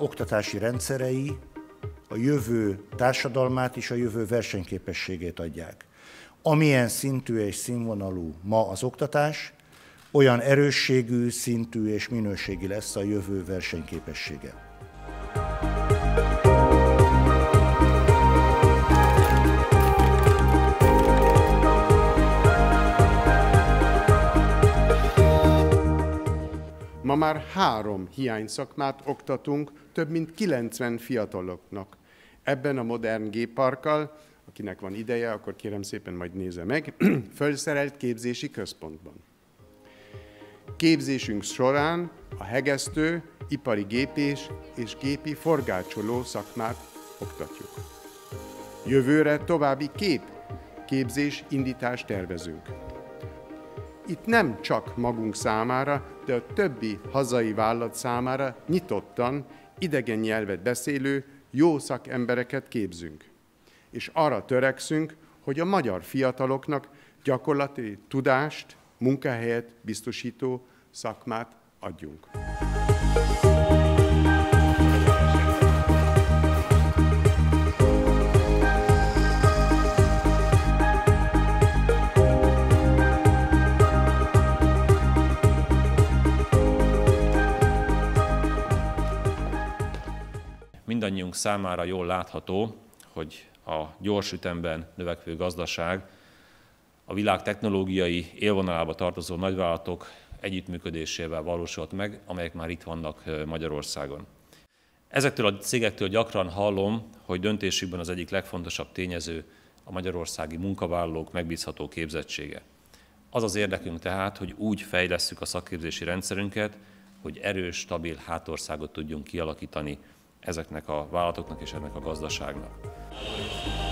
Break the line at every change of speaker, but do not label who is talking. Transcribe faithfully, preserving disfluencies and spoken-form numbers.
oktatási rendszerei a jövő társadalmát és a jövő versenyképességét adják. Amilyen szintű és színvonalú ma az oktatás, olyan erősségű, szintű és minőségi lesz a jövő versenyképessége.
Ma már három hiányszakmát oktatunk több mint kilencven fiataloknak. Ebben a modern gépparkkal, akinek van ideje, akkor kérem szépen majd nézze meg, felszerelt képzési központban. Képzésünk során a hegesztő, ipari gépész és gépi forgácsoló szakmát oktatjuk. Jövőre további két képzés indítást tervezünk. Itt nem csak magunk számára, de a többi hazai vállalat számára nyitottan, idegen nyelvet beszélő, jó szakembereket képzünk. És arra törekszünk, hogy a magyar fiataloknak gyakorlati tudást, munkahelyet biztosító szakmát adjunk.
Mindannyiunk számára jól látható, hogy a gyors ütemben növekvő gazdaság, a világ technológiai élvonalába tartozó nagyvállalatok együttműködésével valósult meg, amelyek már itt vannak Magyarországon. Ezektől a cégektől gyakran hallom, hogy döntésükben az egyik legfontosabb tényező a magyarországi munkavállalók megbízható képzettsége. Az az érdekünk tehát, hogy úgy fejlesszük a szakképzési rendszerünket, hogy erős, stabil hátországot tudjunk kialakítani ezeknek a vállalatoknak és ennek a gazdaságnak.